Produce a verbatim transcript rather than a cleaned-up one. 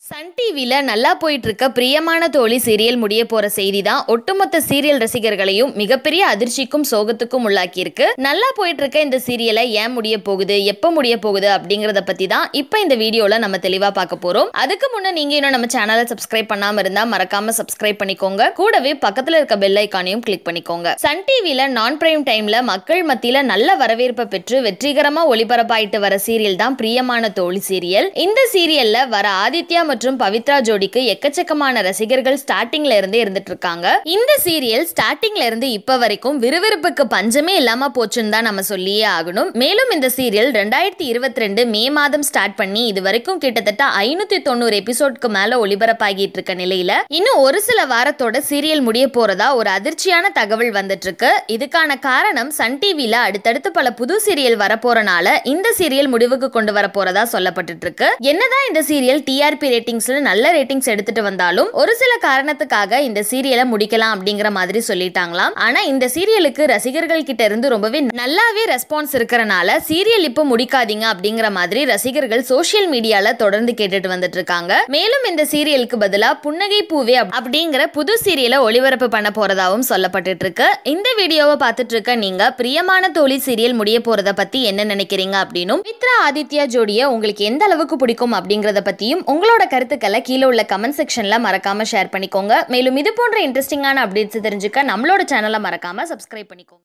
Sun டிவில நல்லா போயிட்டு இருக்க பிரியமான தோழி சீரியல் முடிய போற செய்தி தான் ஒட்டுமொத்த சீரியல் ரசிகர்களையும் மிகப்பெரிய அதிர்ச்சிக்கும் சோகத்துக்கும் உள்ளாக்கி இருக்கு. நல்லா போயிட்டு இருக்க இந்த சீரியலை ஏன் முடிய போகுது, எப்ப முடிய போகுது அப்படிங்கறத பத்தி தான் இப்ப இந்த வீடியோல நம்ம தெளிவா பார்க்க போறோம். அதுக்கு முன்ன நீங்க இன்னும் நம்ம சேனலை சப்ஸ்கிரைப் பண்ணாம இருந்தா மறக்காம சப்ஸ்கிரைப் பண்ணிக்கோங்க. கூடவே பக்கத்துல இருக்க பெல் ஐகானையும் கிளிக் பண்ணிக்கோங்க. சன் டிவில நான் பிரைம் டைம்ல மக்கள் மத்தியில நல்ல வரவேற்பை பெற்று வெற்றிகரமா ஒளிபரப்பாயிட்டு வர சீரியல் தான் பிரியமான தோழி சீரியல். இந்த சீரியல்ல வர ஆதித்யா மற்றும் பவித்ரா ஜோடிக்கு எக்கச்சக்கமான ரசிகர்கள் ஸ்டார்டிங்ல இருந்தே இருந்துட்டு இருக்காங்க. இந்த சீரியல் ஸ்டார்டிங்ல இருந்து இப்ப வரைக்கும் விறுவிறுப்புக்கு பஞ்சமே இல்லாம போச்சுன்னு தான் நம்ம சொல்லியே ஆகணும். மேலும் இந்த சீரியல் ரெண்டாயிரத்தி இருபத்தி ரெண்டு மே மாதம் ஸ்டார்ட் பண்ணி இது வரைக்கும் கிட்டத்தட்ட ஐநூத்தி தொண்ணூறு எபிசோட்க்கு மேல ஒளிபரப்பாகிட்டு இருக்க நிலையில இன்னும் ஒரு சில வாரத்தோட சீரியல் முடிய போறதா ஒரு அதிர்ச்சியான தகவல் வந்துட்டு இருக்கு. இதுக்கான காரணம் சன் டிவில அடுத்தடுத்து பல புது சீரியல் வரப்போறனால இந்த சீரியல் முடிவுக்கு கொண்டு வர போறதா சொல்லப்பட்டு இருக்கு. என்னதான் இந்த சீரியல் டிஆர்பி ரேட்டிங்ஸ்ல நல்ல ரேட்டிங்ஸ் எடுத்துட்டு வந்தாலும் ஒரு சில காரணத்துக்காக இந்த சீரியலை முடிக்கலாம் அப்படிங்கிற மாதிரி சொல்லிட்டாங்களாம். ஆனா இந்த சீரியலுக்கு ரசிகர்கள் கிட்ட இருந்து ரொம்பவே நல்லாவே ரெஸ்பான்ஸ் இருக்கறனால சீரியல் இப்போ முடிக்காதீங்க அப்படிங்கிற மாதிரி ரசிகர்கள் சோஷியல் மீடியால தொடர்ந்து கேட்டுட்டு வந்துட்டு இருக்காங்க. மேலும் இந்த சீரியலுக்கு பதிலா புன்னகை பூவே அப்படிங்கிற புது சீரியலை ஒளிபரப்பு பண்ண போறதாவும் சொல்லப்பட்டு இருக்கு. இந்த வீடியோவை பார்த்துட்டு இருக்க நீங்க பிரியமான தோழி சீரியல் முடிய போறத பத்தி என்ன நினைக்கிறீங்க அப்படின்னும் மித்ரா ஆதித்யா ஜோடியை உங்களுக்கு எந்த அளவுக்கு பிடிக்கும் அப்படிங்கறத பத்தியும் உங்களோட கருத்துக்களை கீழே உள்ள கமெண்ட் செக்ஷன்ல மறக்காம ஷேர் பண்ணிக்கோங்க. மேலும் இது போன்ற இன்ட்ரெஸ்டிங்கான அப்டேட்ஸ் தெரிஞ்சுக்க நம்மளோட சேனலை மறக்காம சப்ஸ்கிரைப் பண்ணிக்கோங்க.